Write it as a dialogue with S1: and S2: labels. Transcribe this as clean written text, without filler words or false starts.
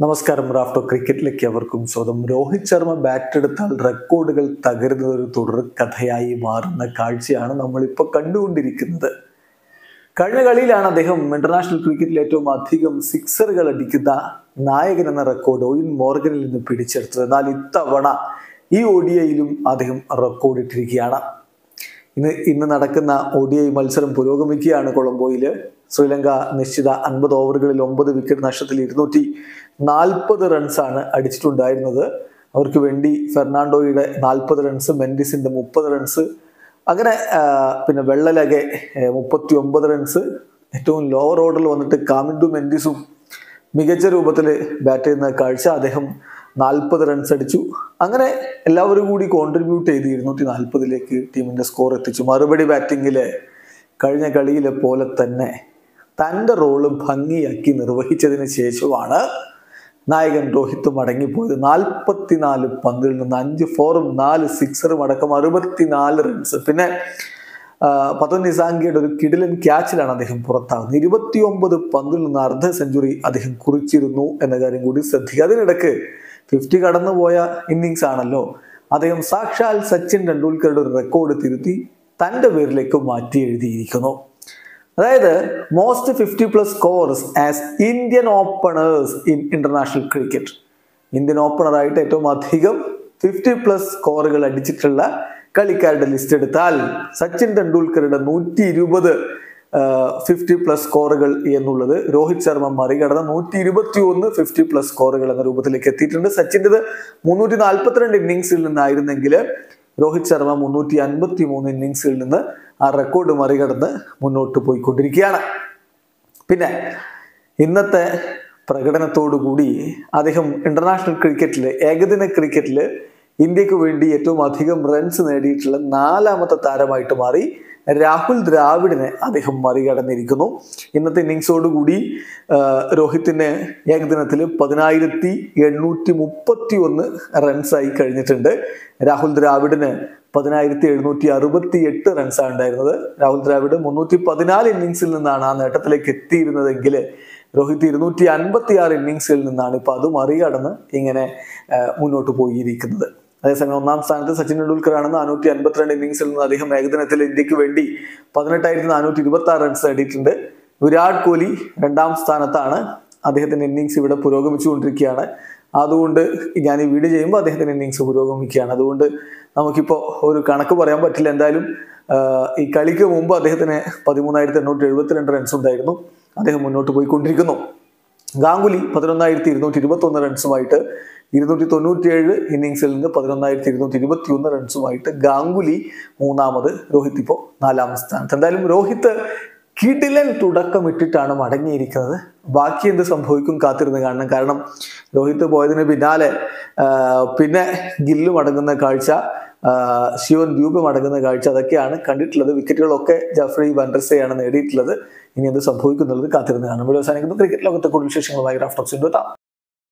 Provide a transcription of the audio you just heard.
S1: നമസ്കാരം. റാഫ്റ്റോ ക്രിക്കറ്റിലേക്ക് അവർക്കും സ്വാഗതം. രോഹിത് ശർമ്മ ബാറ്റ് എടുത്താൽ റെക്കോർഡുകൾ തകരുന്ന ഒരു തുടർ കഥയായി മാറുന്ന കാഴ്ചയാണ് നമ്മളിപ്പോൾ കണ്ടുകൊണ്ടിരിക്കുന്നത്. കഴിഞ്ഞ കളിയിലാണ് അദ്ദേഹം ഇന്റർനാഷണൽ ക്രിക്കറ്റിൽ ഏറ്റവും അധികം സിക്സറുകൾ അടിക്കുന്ന നായകൻ എന്ന റെക്കോർഡ് ഒയിൻ മോർഗനിൽ നിന്ന് പിടിച്ചെടുത്തത്. എന്നാൽ ഇത്തവണ ഈ ODIയിലും അദ്ദേഹം റെക്കോർഡ് ഇട്ടിരിക്കുകയാണ്. ഇന്ന് നടക്കുന്ന ODI മത്സരം പുരോഗമിക്കുകയാണ്. കൊളംബോയിൽ ശ്രീലങ്ക നിശ്ചിത 50 ഓവറുകളിൽ 9 വിക്കറ്റ് നഷ്ടത്തിൽ 240 റൺസാണ് അടിച്ചിട്ടുണ്ടായിരുന്നത്. അവർക്ക് വേണ്ടി ഫെർണാണ്ടോയുടെ 40 റൺസ്, മെൻഡിസിന്റെ 30 റൺസ്, അങ്ങനെ പിന്നെ വെള്ളലകെ 39 റൺസ്. ഏറ്റവും ലോവർ ഓർഡറിൽ വന്നിട്ട് കാമിൻഡു മെൻഡിസും മികച്ച രൂപത്തിൽ ബാറ്റ് ചെയ്യുന്ന കാഴ്ച. അദ്ദേഹം 40 റൺസ് അടിച്ചു. അങ്ങനെ എല്ലാവരും കൂടി കോൺട്രിബ്യൂട്ട് ചെയ്ത് 240ലേക്ക് ടീമിന്റെ സ്കോർ എത്തിച്ചു. മറുപടി ബാറ്റിങ്ങില് കഴിഞ്ഞ കളിയിലെ പോലെ തന്നെ തൻ്റെ റോള് ഭംഗിയാക്കി നിർവഹിച്ചതിന് ശേഷമാണ് നായകൻ രോഹിത് മടങ്ങിപ്പോയത്. 44 പന്തിൽ നിന്ന് 5 ഫോറും 4 സിക്സറും അടക്കം 64 റൺസ്. പിന്നെ പതൻ നിസാങ്കിയുടെ ഒരു കിടിലൻ ക്യാച്ചിലാണ് അദ്ദേഹം പുറത്താകുന്നത്. 29 പന്തിൽ നിന്ന് അർദ്ധ സെഞ്ചുറി അദ്ദേഹം കുറിച്ചിരുന്നു എന്ന കാര്യം കൂടി ശ്രദ്ധിക്കുക. അതിനിടക്ക് 50 കടന്നുപോയ ഇന്നിങ്സ് ആണല്ലോ. അദ്ദേഹം സാക്ഷാൽ സച്ചിൻ ടെണ്ടുൽക്കറുടെ ഒരു റെക്കോർഡ് തിരുത്തി തൻ്റെ പേരിലേക്ക് മാറ്റി എഴുതിയിരിക്കുന്നു. അതായത് most 50+ scores as Indian openers in international cricket. Indian ഓപ്പണറായിട്ട് ഏറ്റവും അധികം 50+ സ്കോറുകൾ അടിച്ചിട്ടുള്ള കളിക്കാരുടെ ലിസ്റ്റ് എടുത്താൽ സച്ചിൻ ടെണ്ടുൽക്കറുടെ 120 50+ സ്കോറുകൾ എന്നുള്ളത് രോഹിത് ശർമ്മ മറികടന്ന് 121 50+ സ്കോറുകൾ എന്ന രൂപത്തിലേക്ക് എത്തിയിട്ടുണ്ട്. സച്ചിൻ്റെത് 342 ഇന്നിങ്സിൽ നിന്നായിരുന്നെങ്കിൽ രോഹിത് ശർമ്മ 353 ഇന്നിങ്സിൽ നിന്ന് ആ റെക്കോർഡ് മറികടന്ന് മുന്നോട്ട് പോയിക്കൊണ്ടിരിക്കുകയാണ്. പിന്നെ ഇന്നത്തെ പ്രകടനത്തോടുകൂടി അദ്ദേഹം ഇന്റർനാഷണൽ ക്രിക്കറ്റിൽ, ഏകദിന ക്രിക്കറ്റിൽ ഇന്ത്യക്ക് വേണ്ടി ഏറ്റവും അധികം റൺസ് നേടിയിട്ടുള്ള 4ാമത്തെ താരമായിട്ട് മാറി. രാഹുൽ ദ്രാവിഡിനെ അദ്ദേഹം മറികടന്നിരിക്കുന്നു. ഇന്നത്തെ ഇന്നിങ്സോടുകൂടി രോഹിത്തിന് ഏകദിനത്തിൽ 10,831 റൺസായി കഴിഞ്ഞിട്ടുണ്ട്. രാഹുൽ ദ്രാവിഡിന് 10,768 റൺസാണ് ഉണ്ടായിരുന്നത്. രാഹുൽ ദ്രാവിഡ് 314 ഇന്നിങ്സിൽ നിന്നാണ് ആ നേട്ടത്തിലേക്ക് എത്തിയിരുന്നതെങ്കിൽ രോഹിത് 256 ഇന്നിങ്സിൽ നിന്നാണ് ഇപ്പോൾ അത് മറികടന്ന് ഇങ്ങനെ മുന്നോട്ട് പോയിരിക്കുന്നത്. അതേസമയം 1ാം സ്ഥാനത്ത് സച്ചിൻ ടെണ്ടുൽക്കർ ആണ്. 452 ഇന്നിങ്സിൽ നിന്ന് അദ്ദേഹം ഏകദിനത്തിൽ ഇന്ത്യക്ക് വേണ്ടി 18,426 റൺസ് നേടിയിട്ടുണ്ട്. വിരാട് കോഹ്ലി 2ാം സ്ഥാനത്താണ്. അദ്ദേഹത്തിന്റെ ഇന്നിങ്സ് ഇവിടെ പുരോഗമിച്ചുകൊണ്ടിരിക്കുകയാണ്. അതുകൊണ്ട് ഞാൻ ഈ വീഡിയോ ചെയ്യുമ്പോൾ അദ്ദേഹത്തിന്റെ ഇന്നിങ്സ് പുരോഗമിക്കുകയാണ്. അതുകൊണ്ട് നമുക്കിപ്പോൾ ഒരു കണക്ക് പറയാൻ പറ്റില്ല. എന്തായാലും ഈ കളിക്ക് മുമ്പ് അദ്ദേഹത്തിന് 13,872 റൺസ് ഉണ്ടായിരുന്നു. അദ്ദേഹം മുന്നോട്ട് പോയിക്കൊണ്ടിരിക്കുന്നു. ഗാംഗുലി 11,221 റൺസുമായിട്ട് 297 ഇന്നിങ്സിൽ നിന്ന് 11,221 റൺസുമായിട്ട് ഗാംഗുലി 3ാമത്, രോഹിത് ഇപ്പോൾ 4ാം സ്ഥാനത്ത്. എന്തായാലും രോഹിത് കിടിലൻ തുടക്കമിട്ടിട്ടാണ് മടങ്ങിയിരിക്കുന്നത്. ബാക്കി എന്ത് സംഭവിക്കും കാത്തിരുന്ന് കാണണം. കാരണം രോഹിത് പോയതിന് പിന്നാലെ പിന്നെ ഗില്ല് മടങ്ങുന്ന കാഴ്ച, ശിവൻ ദ്യൂപ് മടങ്ങുന്ന കാഴ്ച, അതൊക്കെയാണ് കണ്ടിട്ടുള്ളത്. വിക്കറ്റുകളൊക്കെ ജഫ്രി വണ്ടർസയാണ് നേടിയിട്ടുള്ളത്. ഇനി എന്ത് സംഭവിക്കുന്നുള്ളത് കാത്തിരുന്ന് കാണണം. വീഡിയോ അവസാനിക്കുന്നു. ക്രിക്കറ്റ് ലോകത്തെ കൂടുതൽ വിശേഷങ്ങളുമായി റാഫ്റ്റോക്സിൽ എത്താം.